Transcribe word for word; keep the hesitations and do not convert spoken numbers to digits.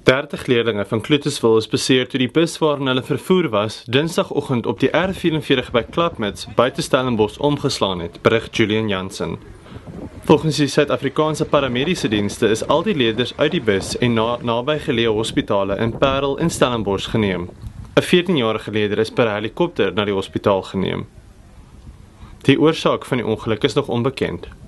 dertig leerlinge van Clutisville is beseer toe die bus waarin hulle vervoer was, dinsdagoggend op die R vyf-en-veertig by Klapmuts, buite Stellenbosch omgeslaan het, berig Julian Jansen. Volgens die Suid-Afrikaanse paramediese dienste is al die leerders uit die bus en na, naby geleë hospitale in Parel en Stellenbosch geneem. 'n veertienjarige leerder is per helikopter na die hospitaal geneem. Die oorsaak van die ongeluk is nog onbekend.